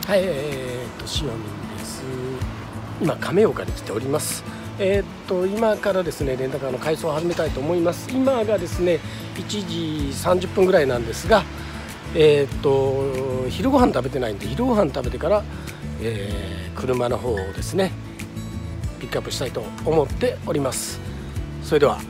はい、塩見です。今亀岡に来ております。今からですねレンタカーの改装を始めたいと思います。今がですね1時30分ぐらいなんですが、昼ご飯食べてないんで昼ご飯食べてから、車の方をですねピックアップしたいと思っております。それでは。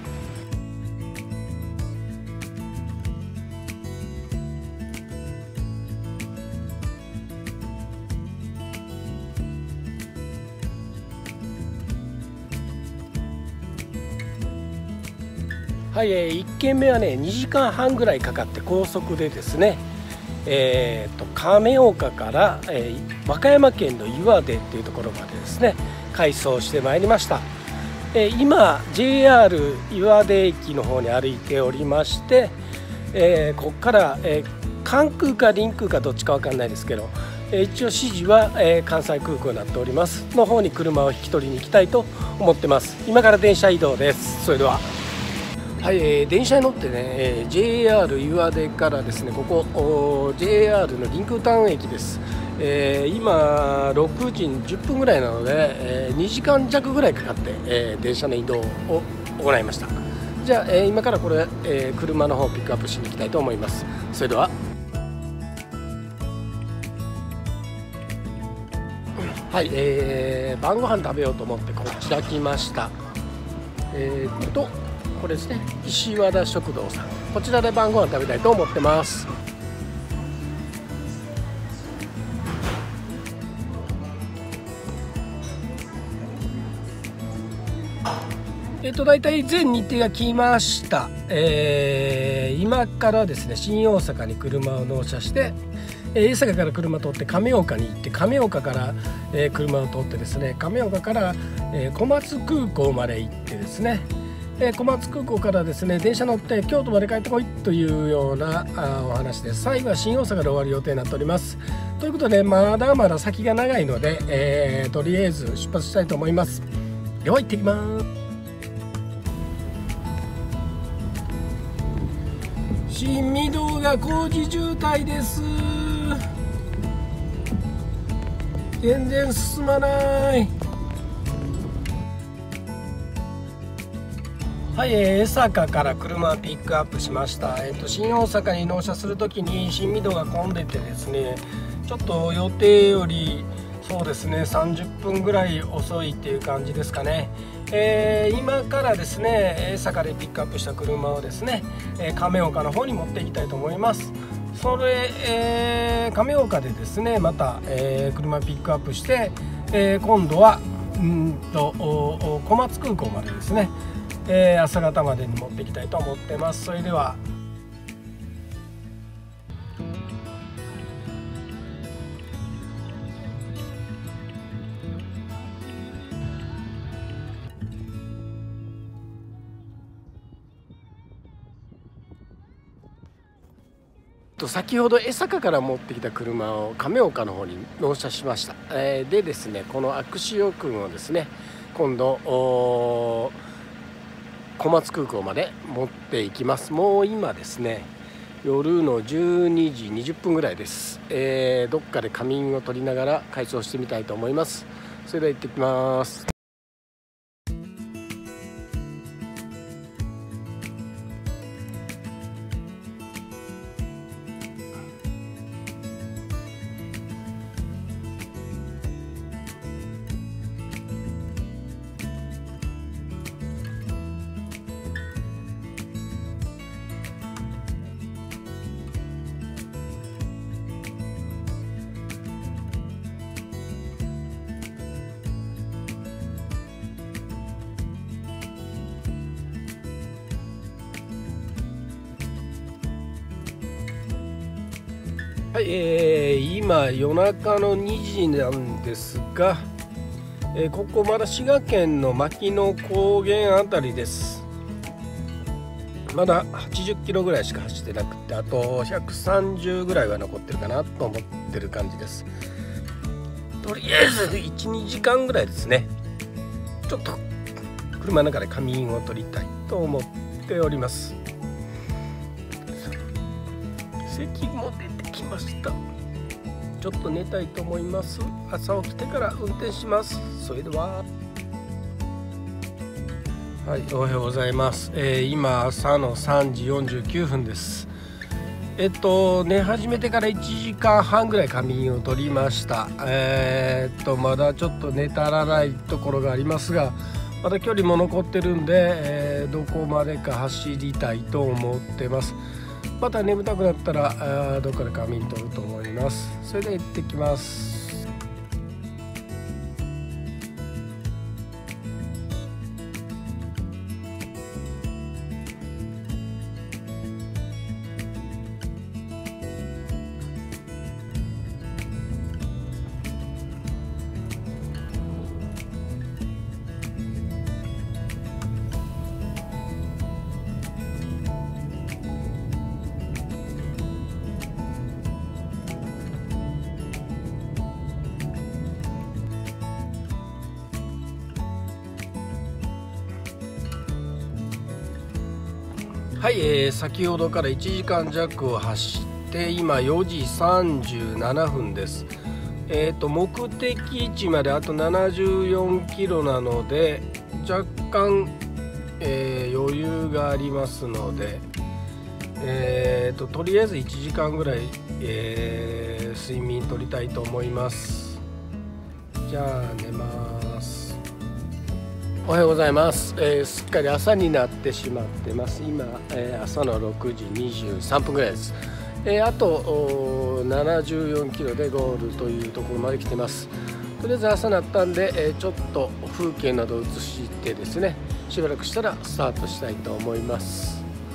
はい、1軒目はね2時間半ぐらいかかって高速でですね、亀岡から、和歌山県の岩出っていうところまでですね改装してまいりました。今 JR 岩出駅の方に歩いておりまして、ここから、関空か臨空かどっちか分かんないですけど、一応指示は、関西空港になっておりますの方に車を引き取りに行きたいと思ってます。今から電車移動です。それでは。はい、電車に乗ってね、JR 岩出からですねここ JR の臨空タウン駅です。今6時10分ぐらいなので、2時間弱ぐらいかかって、電車の移動を行いました。じゃあ、今からこれ、車の方をピックアップしに行きたいと思います。それでは。はい、晩ご飯食べようと思ってこちら来ました。これですね、石和田食堂さん、こちらで晩ご飯食べたいと思ってます。だいたい全日程が来ました。今からですね新大阪に車を納車して、江坂から車を通って亀岡に行って、亀岡から、車を通ってですね亀岡から、小松空港まで行ってですね、小松空港からですね電車乗って京都まで帰ってこいというようなお話です。最後は新大阪で終わる予定になっております。ということでまだまだ先が長いので、とりあえず出発したいと思います。では行ってきます。新御堂が工事渋滞です。全然進まない。はい、江坂から車をピックアップしました。新大阪に納車するときに新御堂が混んでてですねちょっと予定よりそうですね30分ぐらい遅いっていう感じですかね。今からですね江坂でピックアップした車をですね亀岡の方に持っていきたいと思います。それ、亀岡でですねまた、車ピックアップして、今度は小松空港までですね朝方までに持っていきたいと思ってます。それでは。先ほど江坂から持ってきた車を亀岡の方に納車しました。でですねこのアクシオ君をですね今度小松空港まで持っていきます。もう今ですね夜の12時20分ぐらいです。どっかで仮眠を取りながら改装してみたいと思います。それでは行ってきます。はい、今夜中の2時なんですが、ここまだ滋賀県の牧野高原あたりです。まだ80キロぐらいしか走ってなくて、あと130ぐらいは残ってるかなと思ってる感じです。とりあえず 1,2 時間ぐらいですねちょっと車の中で仮眠を取りたいと思っております。咳も出てきました。ちちょっと寝たいと思います。朝起きてから運転します。それでははい、おはようございます。今朝の3時49分です。寝始めてから1時間半ぐらい仮眠を取りました。まだちょっと寝足らないところがありますが、まだ距離も残ってるんで、どこまでか走りたいと思ってます。また眠たくなったらどっかで仮眠取ると思います。それで行ってきます。はい、先ほどから1時間弱を走って今4時37分です。目的地まであと74キロなので若干、余裕がありますので、とりあえず1時間ぐらい、睡眠取りたいと思います。じゃあ寝ます。おはようございます。すっかり朝になってしまってます。今、朝の6時23分ぐらいです。あと74キロでゴールというところまで来てます。とりあえず朝になったんで、ちょっと風景などを映してですね、しばらくしたらスタートしたいと思います。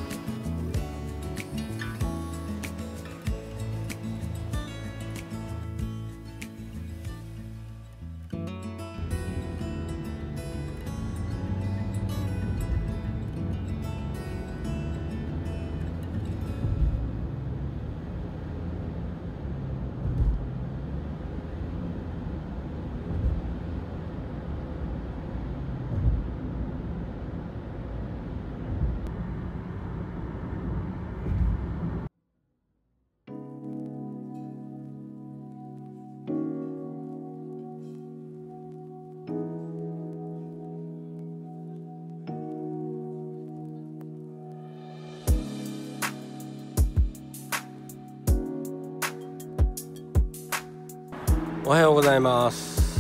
おはようございます。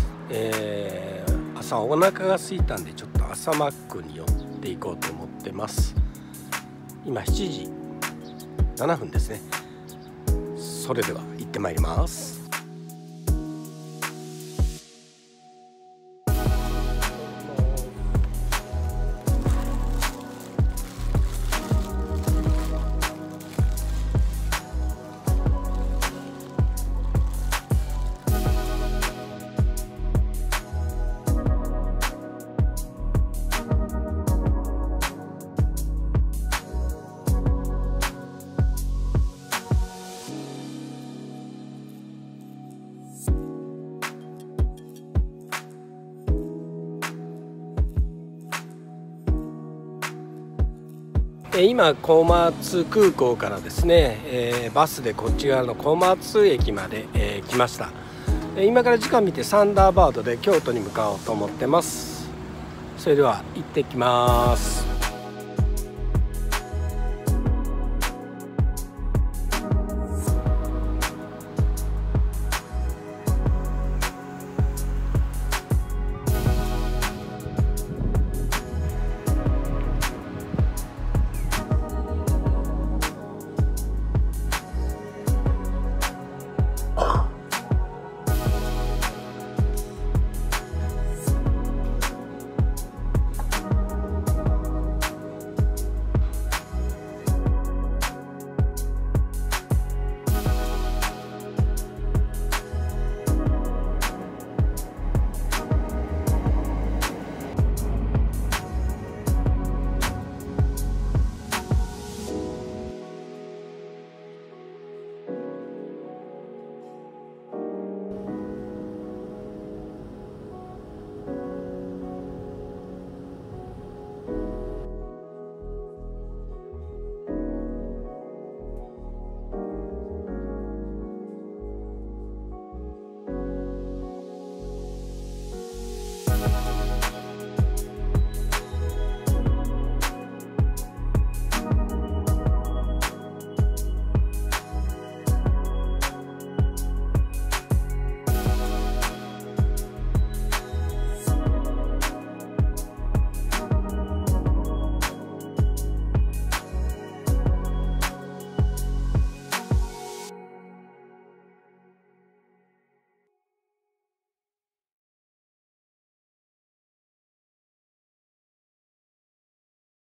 朝お腹が空いたんでちょっと朝マックに寄っていこうと思ってます。今7時7分ですね。それでは行ってまいります。今小松空港からですね、バスでこっち側の小松駅まで、来ました。今から時間見てサンダーバードで京都に向かおうと思ってます。それでは行ってきます。